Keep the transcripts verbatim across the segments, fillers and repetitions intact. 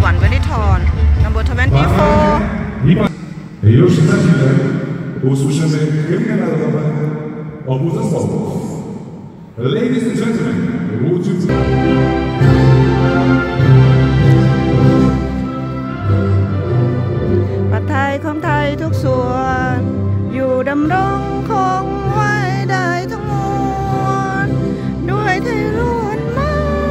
one Benetton, number twenty-four. Już za chwilę usłyszymy hymnę narodową obu zespołów. Ladies and gentlemen, would you... ประไทยของไทยทุกส่วนอยู่ดำรงคงไว้ได้ทั้งมวลด้วยไทยล้วนมา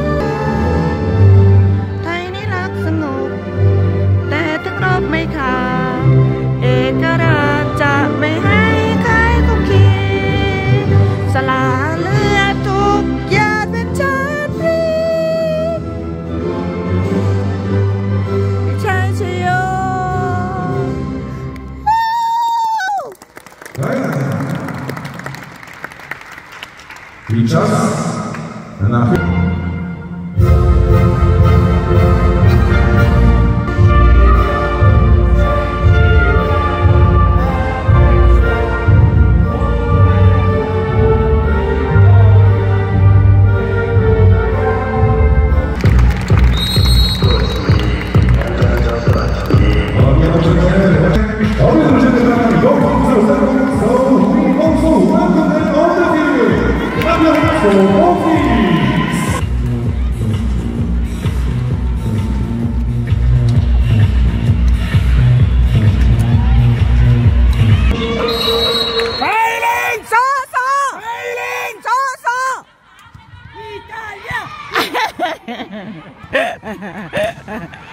ไทยนี่รักสงบแต่ถึงรบไม่ขาดเอกราชจะไม่ให้ใครคุกคีสละเลือดทุกหยาดเป็นชาติพลีชัยชโย I czas na Ha ha ha ha!